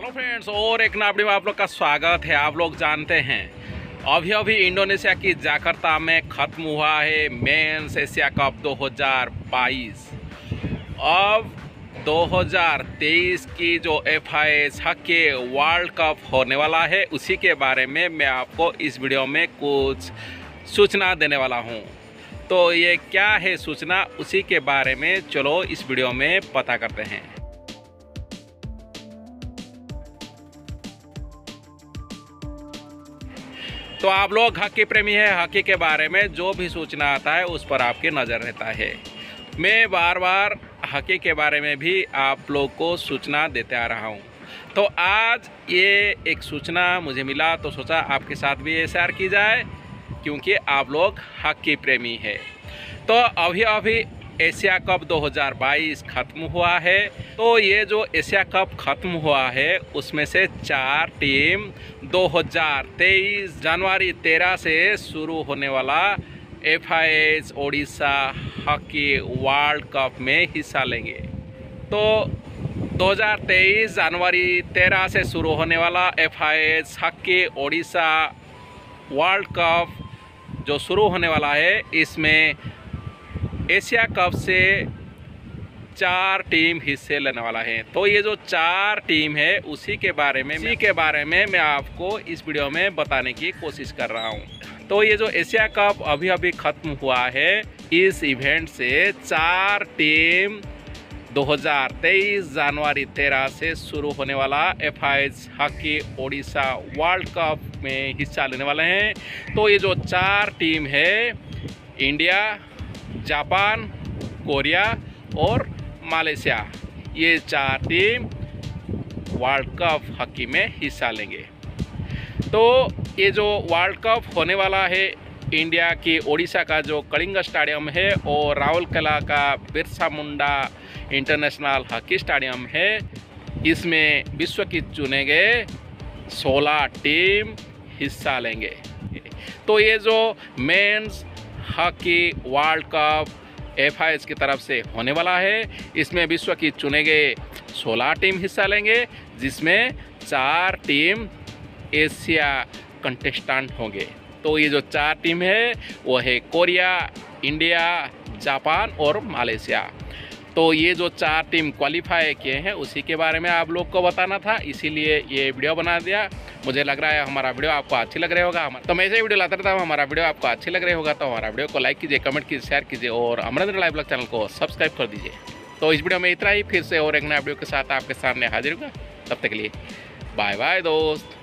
Hello friends, और एक नया वीडियो में आप लोग का स्वागत है। आप लोग जानते हैं अभी इंडोनेशिया की जकार्ता में ख़त्म हुआ है मेंस एशिया कप 2022। अब 2023 की जो FIH हॉकी वर्ल्ड कप होने वाला है उसी के बारे में मैं आपको इस वीडियो में कुछ सूचना देने वाला हूं। तो ये क्या है सूचना, उसी के बारे में चलो इस वीडियो में पता करते हैं। तो आप लोग हॉकी प्रेमी है, हॉकी के बारे में जो भी सूचना आता है उस पर आपकी नज़र रहता है। मैं बार बार हॉकी के बारे में भी आप लोग को सूचना देते आ रहा हूँ। तो आज ये एक सूचना मुझे मिला तो सोचा आपके साथ भी ये शेयर की जाए, क्योंकि आप लोग हॉकी प्रेमी है। तो अभी एशिया कप 2022 ख़त्म हुआ है। तो ये जो एशिया कप ख़त्म हुआ है उसमें से 4 टीम 2023 जनवरी 13 से शुरू होने वाला FIH Odisha hockey world cup में हिस्सा लेंगे। तो 2023 जनवरी 13 से शुरू होने वाला FIH hockey Odisha world cup जो शुरू होने वाला है, इसमें एशिया कप से 4 टीम हिस्से लेने वाला है। तो ये जो 4 टीम है उसी के बारे में मैं आपको इस वीडियो में बताने की कोशिश कर रहा हूँ। तो ये जो एशिया कप अभी ख़त्म हुआ है, इस इवेंट से 4 टीम 2023 जनवरी 13 से शुरू होने वाला FIH hockey Odisha world cup में हिस्सा लेने वाले हैं। तो ये जो 4 टीम है, इंडिया, जापान, कोरिया और मलेशिया, ये 4 टीम वर्ल्ड कप हॉकी में हिस्सा लेंगे। तो ये जो वर्ल्ड कप होने वाला है, इंडिया की ओडिशा का जो कलिंग स्टेडियम है और राउरकेला का Birsa Munda international hockey stadium है, इसमें विश्व की चुने गए 16 टीम हिस्सा लेंगे। तो ये जो men's hockey world cup FIH की तरफ से होने वाला है, इसमें विश्व की चुने गए 16 टीम हिस्सा लेंगे, जिसमें 4 टीम एशिया कंटेस्टेंट होंगे। तो ये जो 4 टीम है वो है कोरिया, इंडिया, जापान और मलेशिया। तो ये जो 4 टीम क्वालिफाई किए हैं उसी के बारे में आप लोग को बताना था, इसीलिए ये वीडियो बना दिया। मुझे लग रहा है हमारा वीडियो आपको अच्छी लग रहा होगा। तो मैं ऐसे वीडियो लाता रहता हूँ, हमारा वीडियो आपको अच्छी लग रही होगा तो हमारा वीडियो को लाइक कीजिए, कमेंट कीजिए, शेयर कीजिए और अमरेंद्र लाइव ब्लॉग चैनल को सब्सक्राइब कर दीजिए। तो इस वीडियो में इतना ही, फिर से और एक नया वीडियो के साथ आपके सामने हाजिर होगा। तब तक के लिए बाय बाय दोस्त।